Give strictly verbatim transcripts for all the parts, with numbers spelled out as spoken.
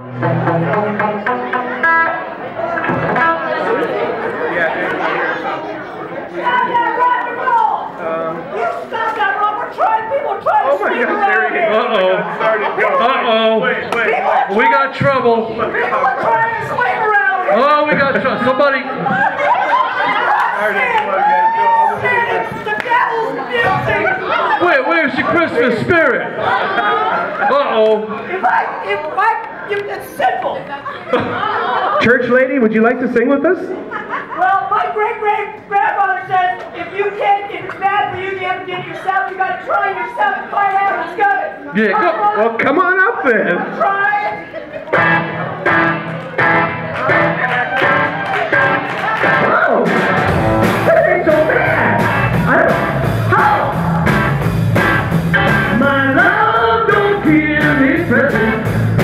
Oh my gosh, there he is. Uh-oh. Uh-oh. Wait, wait, wait. We got trouble. People are trying to swing around here. Oh, we got trouble. Somebody. The devil's music. Wait, where's the Christmas spirit? Uh-oh. If I, if I, if it's simple. Church lady, would you like to sing with us? Well, my great-great-grandmother says, if you can't, if it's bad for you, you have to get it yourself. You got to try it yourself and find out if it's good. Yeah, go. Well, come on up then. Try it. Oh, that ain't so bad. I don't. How? My love don't give me present.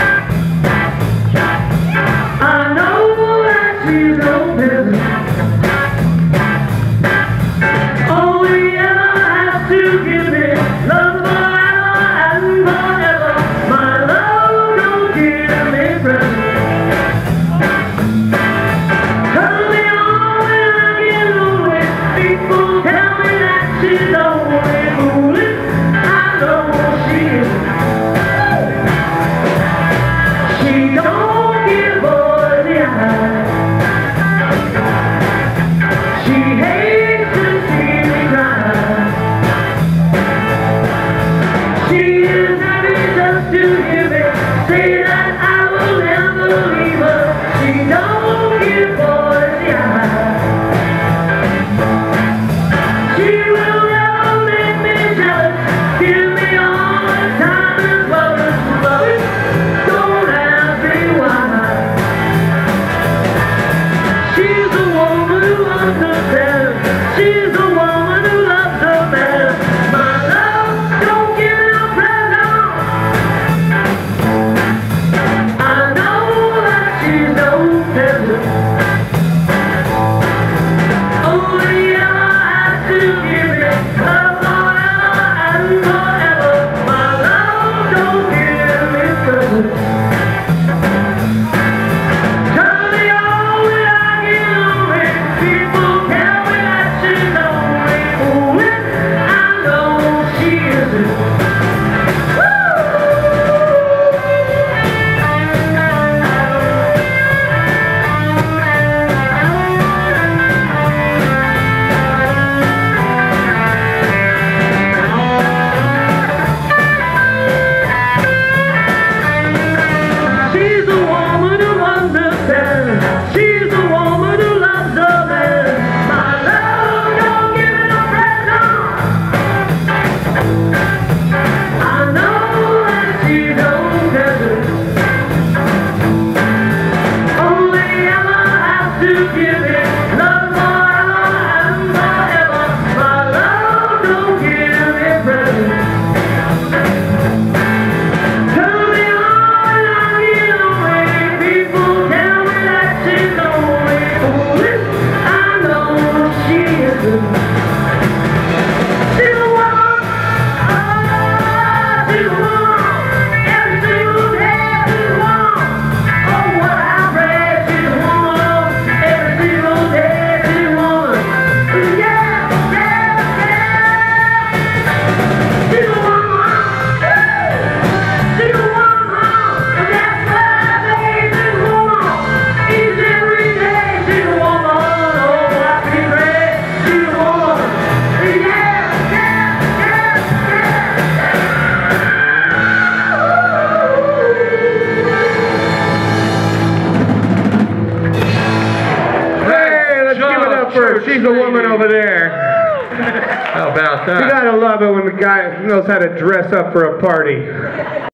I know that she's no peasant. Only ever has to give me love forever and forever. My love don't give me present. Turn me on when I get lonely. People tell me that she's only fooling. I know she is. She don't give boys the eye. She hates to see me cry. She is happy just to hear me say that I will never leave her. She don't give boys the eye. She will never make me jealous. Give me all the time as well as love it. Don't ask me why. She's a woman who understands. She's a woman who loves her man. My love don't give no present. I know that she's no peasant. Only ever has to give me love forever and forever. My love don't give me present. Turn me on when I get lonely. People tell me that she's only fooling. I know she isn't. She's a woman who understands. She's a woman who loves her man. My love don't give me no present. I know that she don't peasant. Only ever has to give it love forever and forever. My love don't give me present. Turn me on when I get away. People tell me that she's only fooling. I know she isn't. She's a woman. Oh, she's a woman. Every single day she's a woman. Oh, what I pray she's a woman. Every single day she's a woman. Yeah, yeah, yeah. She's a woman. She's a woman. And that's why I say she's a woman. Each and every day she's a woman. Oh, I feel great. She's a woman. Yeah, yeah, yeah, Hey, let's give it up for her. She's a woman over there. How about You that? gotta love it when the guy knows how to dress up for a party.